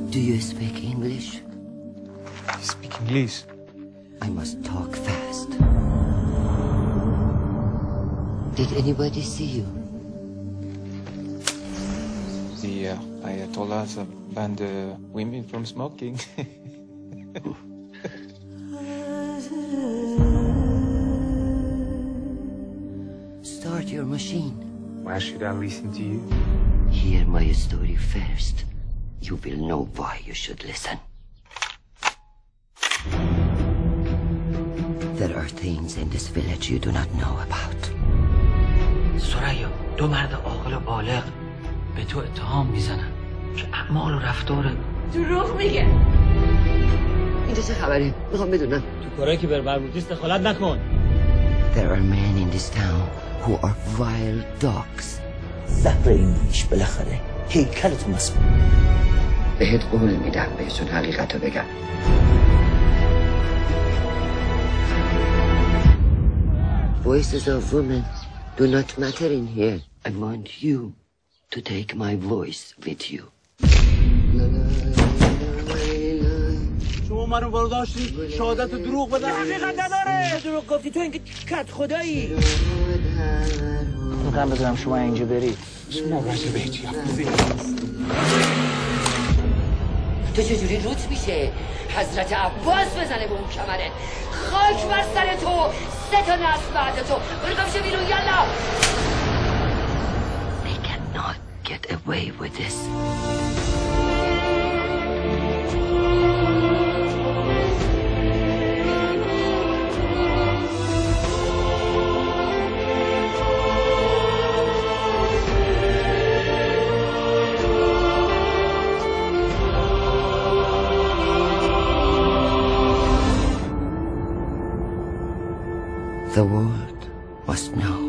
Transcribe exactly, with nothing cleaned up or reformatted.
Do you speak English? I speak English. I must talk fast. Did anybody see you? The uh, Ayatollahs banned the women from smoking. Start your machine. Why should I listen to you? Hear my story first. You will know why you should listen. There are things in this village you do not know about. سریا، دو مرد عاقل و بالغ به تو اتهام میزنن که اعمال و رفتار دروغ میگه. اینجا چه خبره؟ میخوام بدونم. تو کارایی که بر مربوطی دخالت نکن. There are men in this town who are wild dogs. زهر این میش بالاخره هیکلتو مسئول. بهت قول میدم بهشون حقیقتو بگم. Voices of women do not matter in here. I want you to take my voice with you. شما منو برداشتی شهادت دروغ بدن. حقیقت نداره. دروغ گفتی تو اینکه کت خدایی. میخوام بدونم شما اینجا برید. شما راجع به چی حرف تو چجوری روت میشه حضرت عباس بزنه به اون کمره؟ خاک بر سر تو، سه تا نسل بعد تو. برو گمشه بیرون یالا. They cannot get away with this. The world must know.